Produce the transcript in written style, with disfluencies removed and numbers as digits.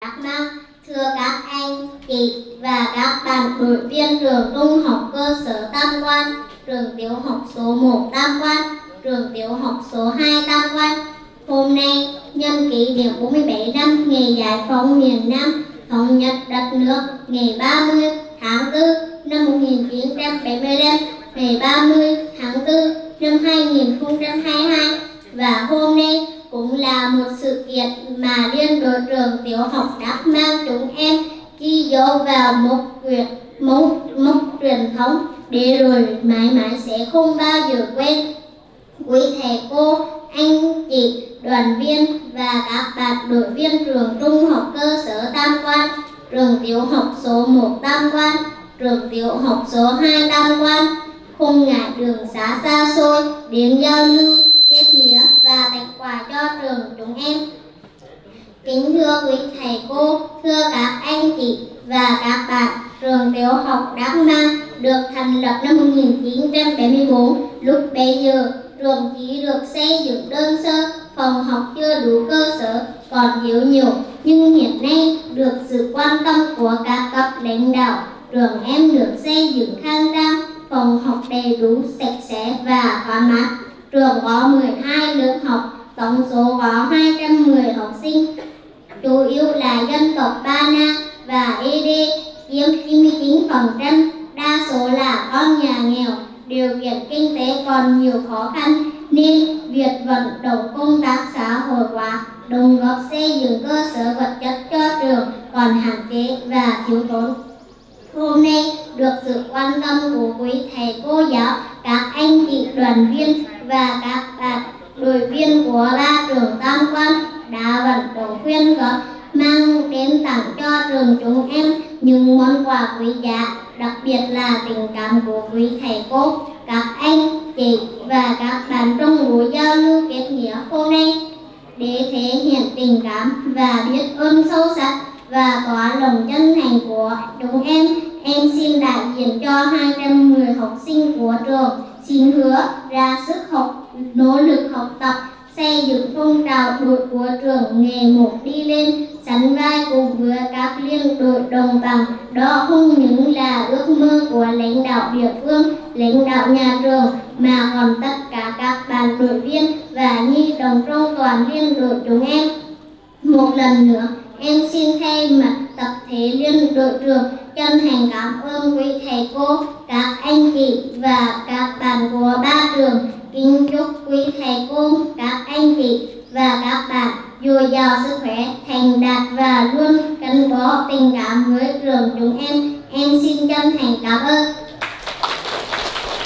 Đắk Nông. Thưa các anh chị và các bạn đội viên trường trung học cơ sở Tam Quan, trường tiểu học số 1 Tam Quan, trường tiểu học số 2 Tam Quan, hôm nay nhân kỷ niệm 47 năm ngày giải phóng miền Nam, thống nhất đất nước, ngày 30 tháng 4 năm 1975, ngày 30 tháng 4 năm 2022, và hôm nay cũng là một sự kiện mà Liên đội trường tiểu học Đắk Nông chúng em ghi dấu vào mốc truyền thống để rồi mãi mãi sẽ không bao giờ quên. Quý thầy cô, anh chị, đoàn viên và các bạn đội viên trường trung học cơ sở Tam Quan, trường tiểu học số 1 Tam Quan, trường tiểu học số 2 Tam Quan, không ngại đường xa xôi đến giao lưu, kết nghĩa và tặng quà cho trường chúng em. Kính thưa quý thầy cô, thưa các anh chị và các bạn, trường tiểu học Đắk Nông được thành lập năm 1974. Lúc bấy giờ, trường chỉ được xây dựng đơn sơ, phòng học chưa đủ cơ sở, còn thiếu nhiều. Nhưng hiện nay, được sự quan tâm của các cấp lãnh đạo, trường em được xây dựng khang trang, phòng học đầy đủ, sạch sẽ và thoáng mát. Trường có 12 lớp học, tổng số có 210 học sinh, chủ yếu là dân tộc Ba Na và ED chiếm 99%, đa số là con nhà nghèo, điều kiện kinh tế còn nhiều khó khăn nên việc vận động công tác xã hội hóa, đóng góp xây dựng cơ sở vật chất cho trường còn hạn chế và thiếu thốn. Hôm nay được sự quan tâm của quý thầy cô giáo, các anh chị đoàn viên và các bạn đội viên của ba trường Tam Quan đã vận động quyên góp mang đến tặng cho trường chúng em những món quà quý giá, đặc biệt là tình cảm của quý thầy cô, các anh chị và các bạn trong buổi giao lưu kết nghĩa hôm nay. Để thể hiện tình cảm và biết ơn sâu sắc và tỏ lòng chân thành của chúng em xin đại diện cho 210 học sinh của trường xin hứa ra sức nỗ lực học tập, xây dựng phong trào đội của trường ngày một đi lên, sánh vai cùng với các liên đội đồng bằng. Đó không những là ước mơ của lãnh đạo địa phương, lãnh đạo nhà trường, mà còn tất cả các bạn đội viên và nhi đồng trong toàn liên đội chúng em. Một lần nữa, em xin thay mặt tập thể liên đội trường chân thành cảm ơn quý thầy cô, các anh chị và các bạn của ba trường. Kính chúc quý thầy cô, các anh chị và các bạn dồi dào sức khỏe, thành đạt và luôn gắn bó tình cảm với trường chúng em. Em xin chân thành cảm ơn.